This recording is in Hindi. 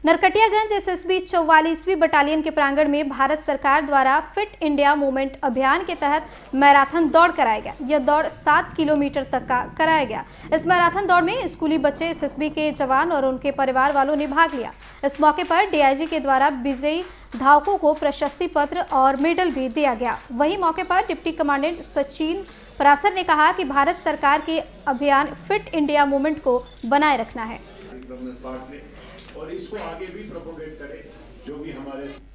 नरकटियागंज एसएसबी 44वीं बटालियन के प्रांगण में भारत सरकार द्वारा फिट इंडिया मूवमेंट अभियान के तहत मैराथन दौड़ कराया गया। यह दौड़ 7 किलोमीटर तक का कराया गया। इस मैराथन दौड़ में स्कूली बच्चे, एसएसबी के जवान और उनके परिवार वालों ने भाग लिया। इस मौके पर डीआईजी के द्वारा विजयी धावकों को प्रशस्ति पत्र और मेडल भी दिया गया। वहीं मौके पर डिप्टी कमांडेंट सचिन परासर ने कहा कि भारत सरकार के अभियान फिट इंडिया मूवमेंट को बनाए रखना है और इसको आगे भी प्रोपोगेट करें, जो भी हमारे